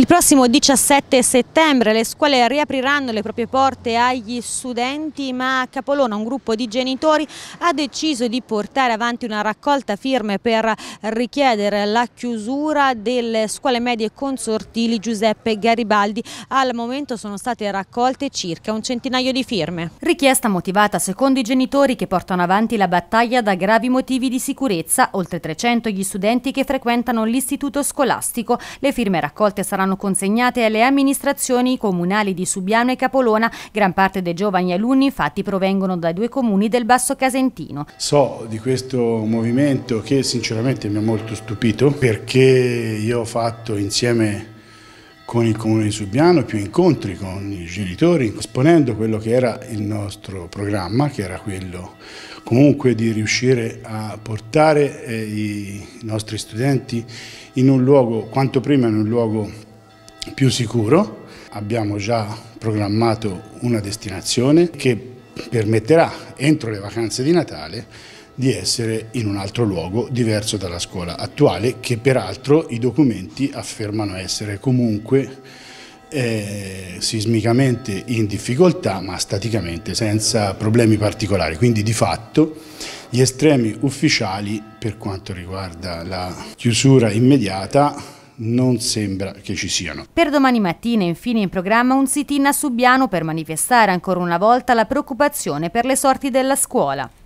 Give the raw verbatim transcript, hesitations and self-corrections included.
prossimo diciassette settembre le scuole riapriranno le proprie porte agli studenti, ma a Capolona un gruppo di genitori ha deciso di portare avanti una raccolta firme per richiedere la chiusura delle scuole medie consortili Giuseppe Garibaldi. Al momento sono state raccolte circa un centinaio di firme. Richiesta motivata secondo i genitori che portano avanti la battaglia da gravi motivi di sicurezza, oltre trecento gli studenti che frequentano l'istituto scolastico. Le firme raccolte saranno consegnate alle amministrazioni comunali di Subiano e Capolona. Gran parte dei giovani alunni infatti provengono dai due comuni del Basso Casentino. So di questo movimento che sinceramente mi ha molto stupito, perché io ho fatto insieme con il comune di Subiano più incontri con i genitori, esponendo quello che era il nostro programma, che era quello comunque di riuscire a portare eh, i nostri studenti in un luogo, quanto prima in un luogo più sicuro. Abbiamo già programmato una destinazione che permetterà entro le vacanze di Natale di essere in un altro luogo diverso dalla scuola attuale, che peraltro i documenti affermano essere comunque eh, sismicamente in difficoltà, ma staticamente senza problemi particolari. Quindi di fatto gli estremi ufficiali per quanto riguarda la chiusura immediata non sembra che ci siano. Per domani mattina infine in programma un sit-in a Subiano per manifestare ancora una volta la preoccupazione per le sorti della scuola.